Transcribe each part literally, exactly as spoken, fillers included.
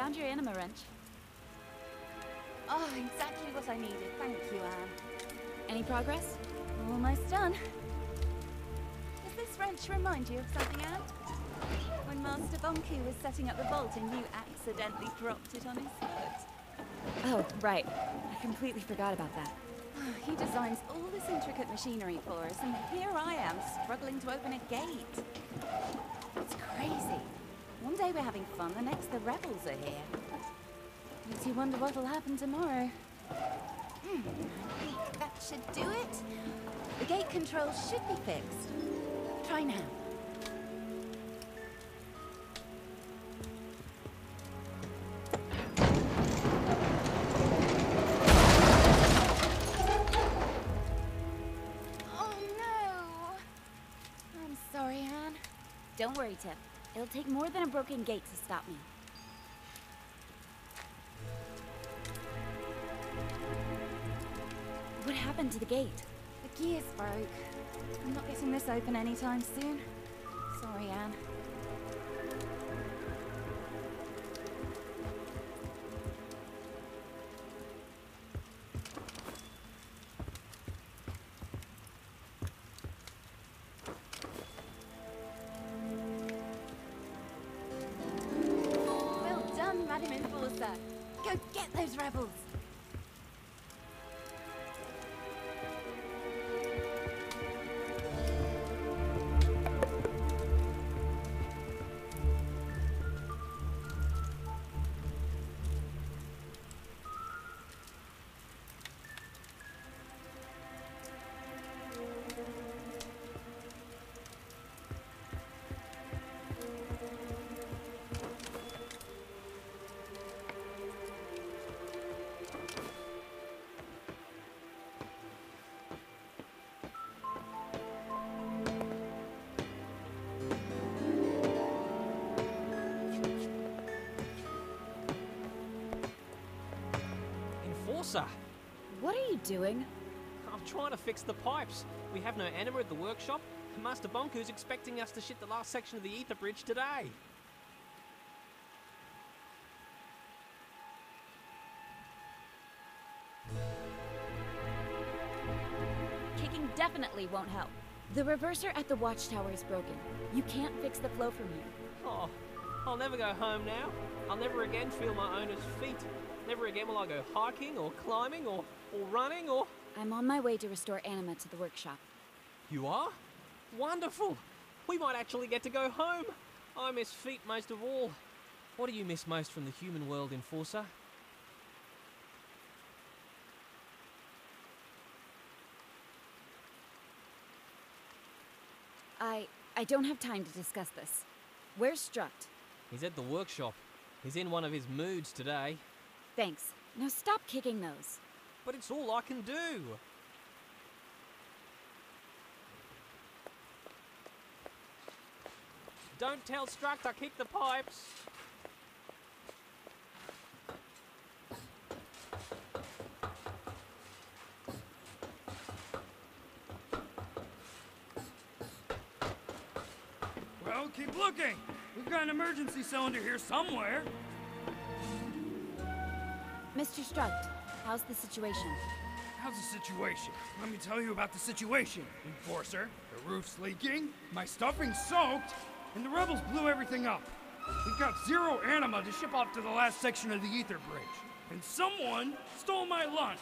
found your anima wrench. Oh, exactly what I needed. Thank you, Anne. Any progress? Almost done. Does this wrench remind you of something, Anne? When Master Bonku was setting up the vault and you accidentally dropped it on his foot. Oh, right. I completely forgot about that. He designs all this intricate machinery for us, and here I am, struggling to open a gate. It's crazy. One day we're having fun, the next the rebels are here. Makes you wonder what'll happen tomorrow. Hmm, I think that should do it. The gate controls should be fixed. Try now. Don't worry, Tip. It'll take more than a broken gate to stop me. What happened to the gate? The gears broke. I'm not getting this open anytime soon. Sorry, Anne. Go get those rebels! What are you doing? I'm trying to fix the pipes. We have no anima at the workshop. Master Bonku's expecting us to ship the last section of the ether bridge today. Kicking definitely won't help. The reverser at the watchtower is broken. You can't fix the flow from here. Oh, I'll never go home now. I'll never again feel my owner's feet. Never again will I go hiking or climbing or, or running or... I'm on my way to restore anima to the workshop. You are? Wonderful! We might actually get to go home! I miss feet most of all. What do you miss most from the human world, Enforcer? I... I don't have time to discuss this. Where's Struct? He's at the workshop. He's in one of his moods today. Thanks. Now stop kicking those. But it's all I can do. Don't tell Struct I kicked the pipes. Well, keep looking. We've got an emergency cylinder here somewhere. Mister Struct, how's the situation? How's the situation? Let me tell you about the situation, Enforcer. The roof's leaking, my stuffing's soaked, and the rebels blew everything up. We've got zero anima to ship off to the last section of the ether bridge. And someone stole my lunch.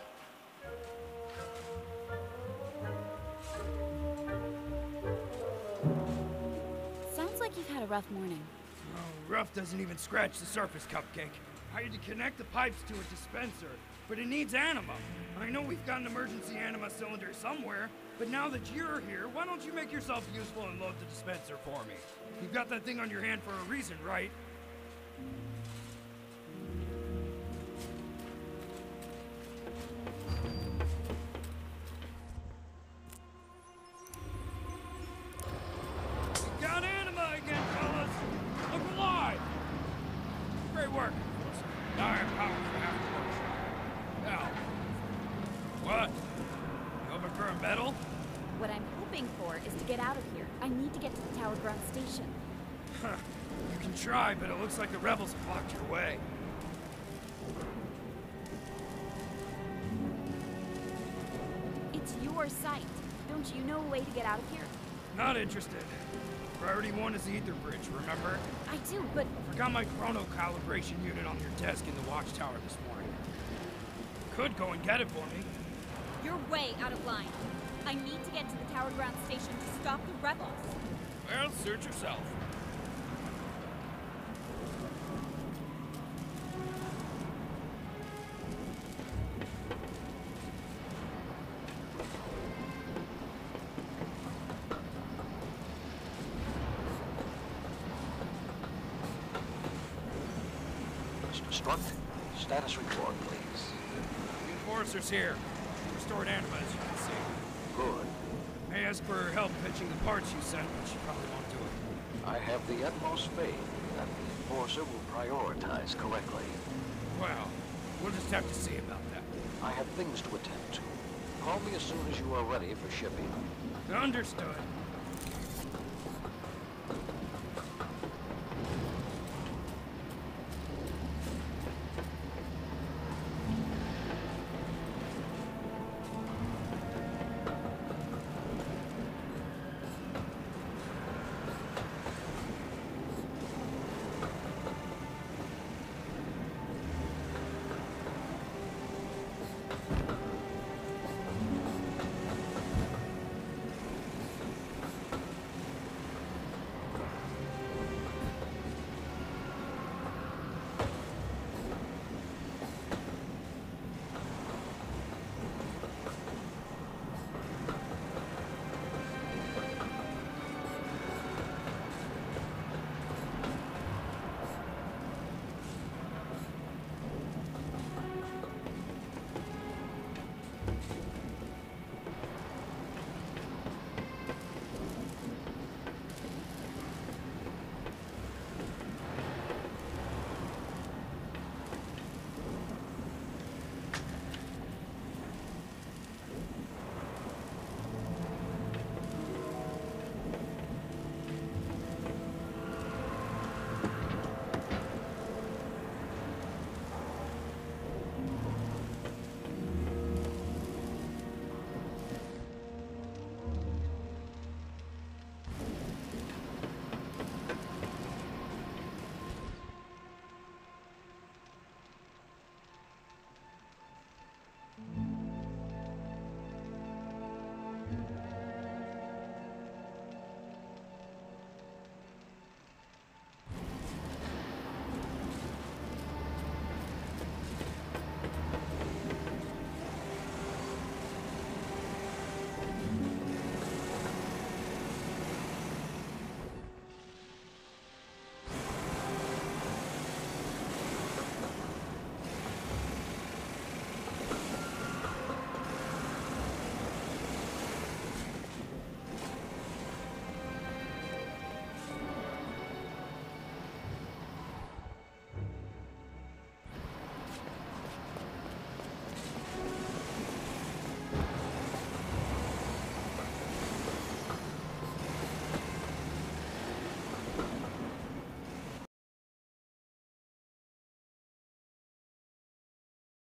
Sounds like you've had a rough morning. Oh, rough doesn't even scratch the surface, Cupcake. I had to connect the pipes to a dispenser, but it needs anima. I know we've got an emergency anima cylinder somewhere, but now that you're here, why don't you make yourself useful and load the dispenser for me? You've got that thing on your hand for a reason, right? We got anima again, fellas! Look alive! Great work. Dire power for half the workshop. Now, what? You hoping for a medal? What I'm hoping for is to get out of here. I need to get to the Tower Ground station. Huh. You can try, but it looks like the rebels have blocked your way. It's your site. Don't you know a way to get out of here? Not interested. Priority one is the Ether Bridge, remember? I do, but Forgot my chrono calibration unit on your desk in the watchtower this morning. Could go and get it for me. you're way out of line. I need to get to the Tower Ground Station to stop the rebels. Well, search yourself. Mister Struck, status report, please. Reinforcers here. Restored anima, as you can see. Good. May ask for her help pitching the parts you sent, but she probably won't do it. I have the utmost faith that the Enforcer will prioritize correctly. Well, we'll just have to see about that. I have things to attend to. Call me as soon as you are ready for shipping. Understood.